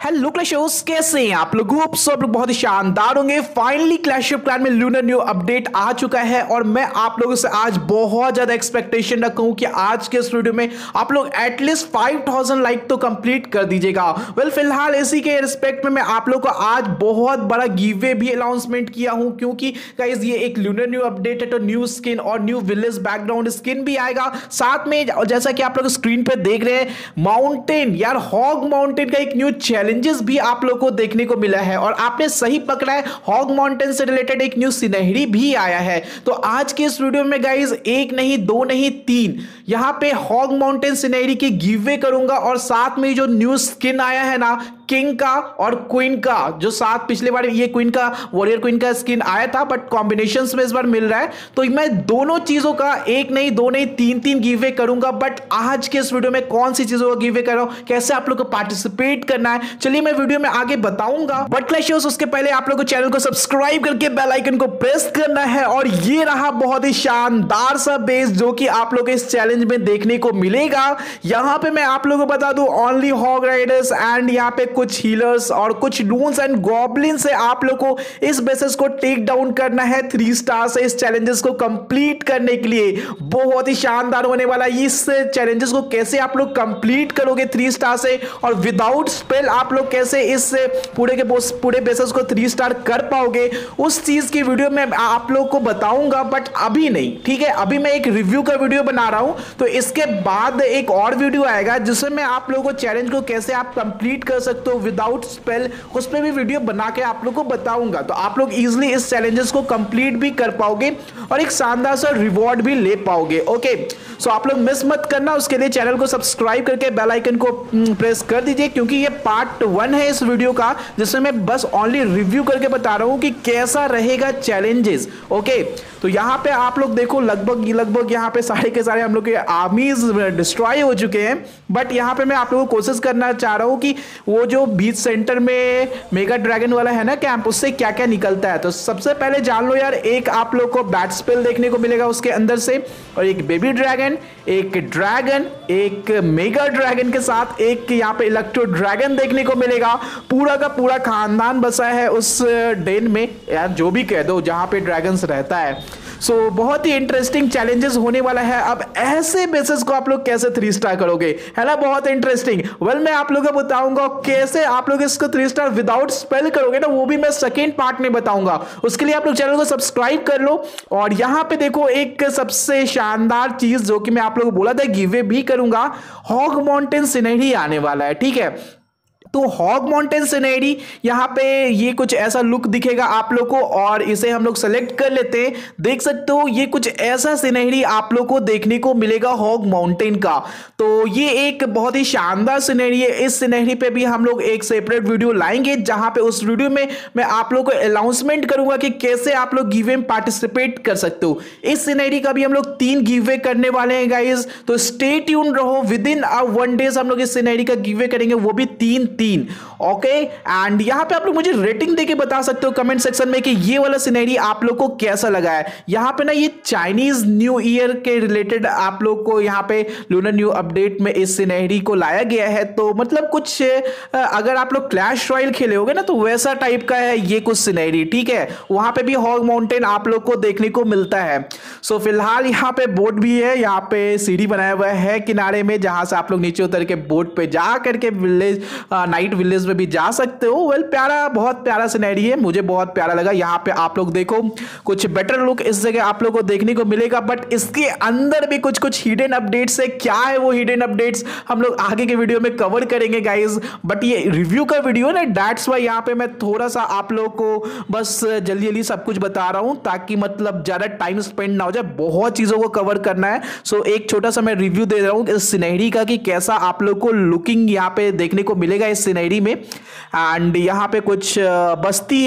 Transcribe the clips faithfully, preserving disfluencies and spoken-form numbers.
Hello clashers, कैसे हैं आप लोग? होप सब लोग बहुत ही शानदार होंगे। फाइनली क्लैश ऑफ क्लैन में लूनर न्यू अपडेट आ चुका है और मैं आप लोगों से आज बहुत ज्यादा एक्सपेक्टेशन रखा हूं कि आज के इस वीडियो में आप लोग एटलीस्ट फाइव थाउज़ेंड लाइक तो कंप्लीट कर दीजिएगा। वेल well, फिलहाल इसी के रिस्पेक्ट में मैं आप लोग को आज बहुत बड़ा गिव भी अनाउंसमेंट किया हूं, क्योंकि गाइस ये एक लूनर न्यू अपडेट है तो न्यू स्किन और न्यू विलेज बैकग्राउंड स्किन भी आएगा साथ में। जैसा कि आप लोग स्क्रीन पे देख रहे हैं, माउंटेन यार हॉग माउंटेन का एक न्यू चैलेंजेस भी आप लोगों को देखने को मिला है और आपने सही पकड़ा है, हॉग माउंटेन से रिलेटेड एक न्यू सिनेहरी भी आया है। तो आज के इस वीडियो में गाइस एक नहीं दो नहीं तीन यहां पे हॉग माउंटेन सिनेहरी की गिववे करूंगा और साथ में जो न्यू स्किन आया है ना किंग का और क्वीन का, जो साथ पिछले बार ये क्वीन का वॉरियर क्वीन का स्किन आया था बट कॉम्बिनेशंस में इस बार मिल रहा है, तो मैं दोनों चीजों का एक नहीं दो नहीं तीन तीन गिववे करूंगा। बट आज के इस वीडियो में कौन सी चीजों का गिववे कर रहा हूं, कैसे आप लोग को पार्टिसिपेट करना है, चलिए मैं वीडियो में आगे बताऊंगा। बट क्लैशर्स उसके पहले आप लोग को चैनल को सब्सक्राइब करके बेल आइकन को प्रेस करना है। और ये रहा बहुत ही शानदार सा बेस जो कि आप लोग इस चैलेंज में देखने को मिलेगा। यहां पे मैं आप लोगों को बता दूं ओनली हॉग राइडर्स एंड यहां पे कुछ हीलर्स और कुछ डून्स एंड गॉब्लिन से आप लोग को इस बेसिस को टेक डाउन करना है थ्री स्टार से इस चैलेंजेस को कंप्लीट करने के लिए। बहुत ही शानदार होने वाला है। इस चैलेंजेस को कैसे आप लोग कंप्लीट करोगे थ्री स्टार से और विदाउट स्पेल आप लोग कैसे इस पूरे के पूरे बेसिस को थ्री स्टार कर पाओगे, उस चीज की वीडियो में आप लोग को बताऊंगा। बट अभी नहीं, ठीक है, अभी मैं एक रिव्यू का वीडियो बना रहा हूं, तो इसके बाद एक और वीडियो आएगा जिसमें मैं आप लोगों को चैलेंज को कैसे आप कंप्लीट कर सकते हो विदाउट स्पेल, उस पर भी वीडियो बना के आप लोग को बताऊंगा। तो आप लोग इजीली इस चैलेंजेस को कंप्लीट भी कर पाओगे और एक शानदार सा रिवॉर्ड भी ले पाओगे। ओके, सो आप लोग मिस मत करना, उसके लिए चैनल को सब्सक्राइब करके बेल आइकन को प्रेस कर दीजिए, क्योंकि ये पार्ट वन है इस वीडियो का जिसमें मैं बस ओनली रिव्यू करके बता रहा हूं कि कैसा रहेगा चैलेंजेस। ओके, तो यहां पे आप लोग देखो लगभग लगभग यहां पे सारे के सारे हम लोग के आर्मीज डिस्ट्रॉय हो चुके हैं। बट यहां पे मैं आप लोगों को कोशिश करना चाह रहा हूं कि वो जो बीच सेंटर में मेगा ड्रैगन वाला है ना कैंप, उससे क्या क्या निकलता है। तो सबसे पहले जान लो यार, एक आप लोग को बैट स्पेल देखने को मिलेगा उसके अंदर से, और एक बेबी ड्रैगन, एक ड्रैगन, एक मेगा ड्रैगन के साथ एक यहाँ पे इलेक्ट्रो ड्रैगन देखने को मिलेगा। पूरा का पूरा खानदान बसा है उस डेन में, यार जो भी कह दो जहां पे ड्रैगन्स रहता है। सो so, बहुत ही इंटरेस्टिंग चैलेंजेस होने वाला है। अब ऐसे बेसिस को आप लोग कैसे थ्री स्टार करोगे, है ना, बहुत इंटरेस्टिंग। वेल मैं आप लोगों को बताऊंगा कैसे आप लोग इसको थ्री स्टार विदाउट स्पेल करोगे ना, वो भी मैं सेकेंड पार्ट में बताऊंगा। उसके लिए आप लोग चैनल को सब्सक्राइब कर लो। और यहां पे देखो एक सबसे शानदार चीज जो कि मैं आप लोगों को बोला था गिवे भी करूंगा, हॉग माउंटेन सिनेरी आने वाला है, ठीक है। तो हॉग माउंटेन सिनेरी यहाँ पे ये कुछ ऐसा लुक दिखेगा आप लोग को, और इसे हम लोग सेलेक्ट कर लेते हैं। देख सकते हो ये कुछ ऐसा सिनेरी आप लोग को देखने को मिलेगा हॉग माउंटेन का। तो ये एक बहुत ही शानदार सिनेरी है। इस सिनेरी पे भी हम लोग एक सेपरेट वीडियो लाएंगे, जहां पे उस वीडियो में मैं आप लोग को अनाउंसमेंट करूंगा कि कैसे आप लोग गिवे में पार्टिसिपेट कर सकते हो। इस सिनेरी का भी हम लोग तीन गिवे करने वाले हैं गाइज, तो स्टे ट्यून रहो। विद इन वन डेज हम लोग इस सिनेरी का गिवे करेंगे, वो भी तीन तीन। ओके, एंड यहां पे आप लोग मुझे रेटिंग देके बता सकते हो कमेंट सेक्शन में कि ये वाला सिनेरी आप लोग को कैसा लगा है। यहां पे ना ये चाइनीज न्यू ईयर के रिलेटेड आप लोग को यहां पे लूनर न्यू अपडेट में इस सिनेरी को लाया गया है। तो मतलब कुछ अगर आप लोग क्लैश रॉयल खेले होगे ना, तो वैसा टाइप का है ये कुछ सिनेरी, ठीक है। वहां पे भी हॉग माउंटेन आप लोग को देखने को मिलता है। सो फिलहाल यहाँ पे बोट भी है, यहाँ पे सीढ़ी बनाया हुआ है किनारे में, जहां से आप लोग नीचे उतर के बोट पे जा करके विलेज नाइट विलेज में भी जा सकते हो। वेल प्यारा, बहुत प्यारा सिनेरी है, मुझे बहुत प्यारा लगा। यहाँ पे आप लोग देखो कुछ बेटर लुक इस जगह आप लोग को देखने को मिलेगा, बट इसके अंदर भी कुछ कुछ हिडन अपडेट्स है। क्या है वो हिडन अपडेट्स हम लोग आगे के वीडियो में कवर करेंगे गाइज। बट ये रिव्यू का वीडियो ना, दैट्स वाई यहाँ पे मैं थोड़ा सा आप लोग को बस जल्दी जल्दी सब कुछ बता रहा हूं, ताकि मतलब ज्यादा टाइम स्पेंड ना हो जाए, बहुत चीजों को कवर करना है। सो एक छोटा सा मैं रिव्यू दे रहा हूं इस सिनेरी का कि कैसा आप लोग को लुकिंग यहाँ पे देखने को मिलेगा इस सिनेरी में। एंड यहाँ पे कुछ बस्ती है,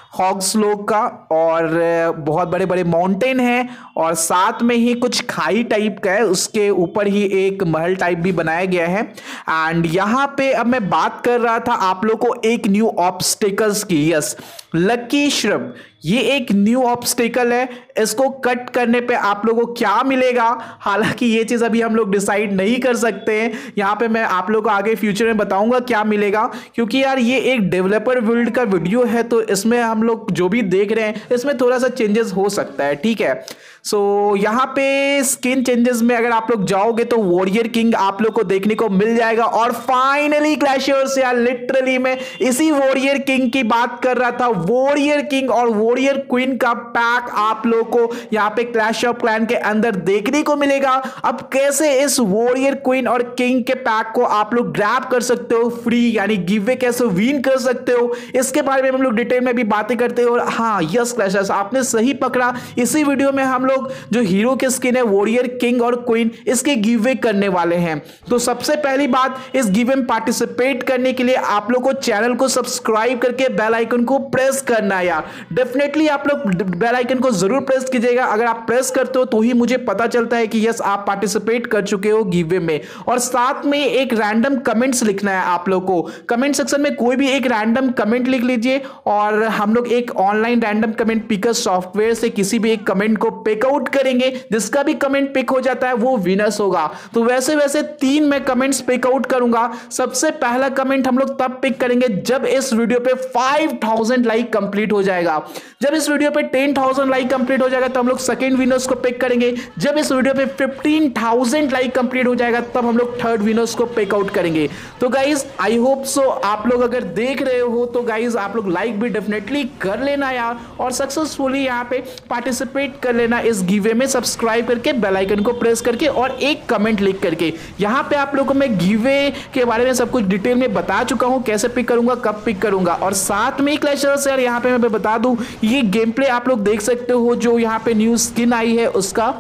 हॉग्सलो का, और बहुत बड़े बड़े माउंटेन हैं और साथ में ही कुछ खाई टाइप का है, उसके ऊपर ही एक महल टाइप भी बनाया गया है। एंड यहाँ पे अब मैं बात कर रहा था आप लोग को एक न्यू ऑब्स्टिकल्स की। यस, लकी श्रब, ये एक न्यू ऑब्स्टिकल है। इसको कट करने पे आप लोगों को क्या मिलेगा, हालांकि ये चीज अभी हम लोग डिसाइड नहीं कर सकते हैं। यहाँ पे मैं आप लोगों को आगे फ्यूचर में बताऊंगा क्या मिलेगा, क्योंकि यार ये एक डेवलपर बिल्ड का वीडियो है, तो इसमें हम लोग जो भी देख रहे हैं इसमें थोड़ा सा चेंजेस हो सकता है, ठीक है। सो so, यहाँ पे स्किन चेंजेस में अगर आप लोग जाओगे तो वॉरियर किंग आप लोग को देखने को मिल जाएगा। और फाइनली क्लैशर्स, यार लिटरली मैं इसी वॉरियर किंग की बात कर रहा था। वॉरियर किंग और वॉरियर क्वीन का पैक आप लोग को यहाँ पे क्लैश ऑफ क्लैन के अंदर देखने को मिलेगा। अब कैसे इस वॉरियर क्वीन और किंग के पैक को आप लोग ग्रैब कर सकते हो फ्री, यानी गिववे कैसे विन कर सकते हो, इसके बारे में हम लोग डिटेल में भी बातें करते हो। और हाँ, यस क्लैशर्स, आपने सही पकड़ा, इसी वीडियो में हम लोग जो हीरो के स्किन है वॉरियर किंग और क्वीन, इसके गिववे करने वाले हैं। तो सबसे पहली बात, इस गिववे में पार्टिसिपेट करने के लिए आप लोग को चैनल को सब्सक्राइब करके बेल आइकन को प्रेस करना है। यार डेफिनेटली आप लोग बेल आइकन को जरूर प्रेस कीजिएगा। अगर आप प्रेस करते हो तो ही मुझे पता चलता है कि यस आप पार्टिसिपेट कर चुके हो गिववे में। और साथ में एक रैंडम कमेंट्स लिखना है आप लोग को। कमेंट सेक्शन में कोई भी एक रैंडम कमेंट लिख लीजिए और हम लोग एक online random comment picker software से किसी भी एक कमेंट को पिक आउट करेंगे। जिसका भी कमेंट पिक हो जाता है वो विनर्स होगा। तो वैसे वैसे तीन मैं कमेंट्स पिक आउट करूंगा। सबसे पहला कमेंट हम लोग तब पिक करेंगे जब इस वीडियो पे पाँच हज़ार लाइक कंप्लीट हो जाएगा। जब इस वीडियो पे दस हज़ार लाइक कंप्लीट हो जाएगा तो हम लोग सेकंड विनर्स को पिक करेंगे। जब इस वीडियो पे पंद्रह हज़ार लाइक कंप्लीट हो जाएगा तब हम लोग थर्ड विनर्स को पिक आउट करेंगे। तो गाइज आई होप सो आप लोग अगर देख रहे हो तो गाइज आप लोग लाइक भी डेफिनेटली कर लेना यार, और सक्सेसफुली यहाँ पे पार्टिसिपेट कर लेना इस गिवे में, सब्सक्राइब करके बेल आइकन को प्रेस करके और एक कमेंट लिख करके। यहाँ पे आप लोगों को मैं गिवे के बारे में सब कुछ डिटेल में बता चुका हूँ, कैसे पिक करूंगा, कब पिक करूंगा। और साथ में क्लैशर्स यार यहाँ पे मैं बता दूं, ये गेम प्ले आप लोग देख सकते हो, जो यहाँ पे न्यू स्किन आई है उसका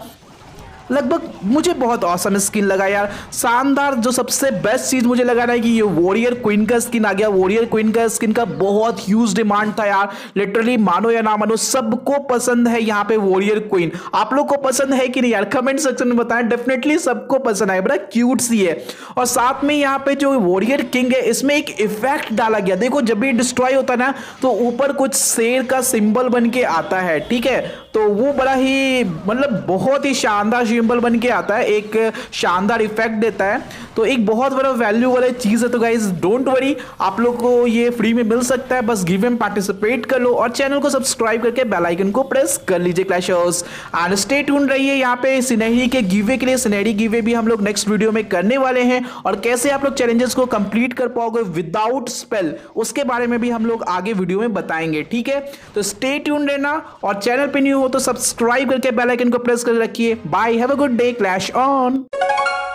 लगभग मुझे बहुत औसम स्किन लगा यार, शानदार। जो सबसे बेस्ट चीज मुझे लगा ना कि ये वॉरियर क्वीन का स्किन आ गया। वॉरियर क्वीन का स्किन का बहुत ह्यूज डिमांड था यार, लिटरली मानो या ना मानो सबको पसंद है यहाँ पे वॉरियर क्वीन। आप लोग को पसंद है कि नहीं यार, कमेंट सेक्शन में बताएं। डेफिनेटली सबको पसंद है, बड़ा क्यूट सी है। और साथ में यहाँ पे जो वॉरियर किंग है इसमें एक इफेक्ट डाला गया, देखो जब भी डिस्ट्रॉय होता है ना तो ऊपर कुछ शेर का सिंबल बन के आता है, ठीक है। तो वो बड़ा ही मतलब बहुत ही शानदार सिंबल बन के आता है, एक शानदार इफेक्ट देता है, तो एक बहुत बड़ा वैल्यू वाली चीज है। तो गाइज डोंट वरी, आप लोग को ये फ्री में मिल सकता है, बस गिव में पार्टिसिपेट कर लो और चैनल को सब्सक्राइब करके बेल आइकन को प्रेस कर लीजिए क्लैशर्स। एंड स्टे ट्यून रहिए यहाँ पे सिनेरी के गिवे के लिए। सिनेरी गिवे भी हम लोग नेक्स्ट वीडियो में करने वाले हैं, और कैसे आप लोग चैलेंजेस को कंप्लीट कर पाओगे विदाउट स्पेल, उसके बारे में भी हम लोग आगे वीडियो में बताएंगे, ठीक है। तो स्टे ट्यून रहना, और चैनल पे न्यू हो तो सब्सक्राइब करके बेल आइकन को प्रेस कर रखिए। Bye, have a good day, clash on.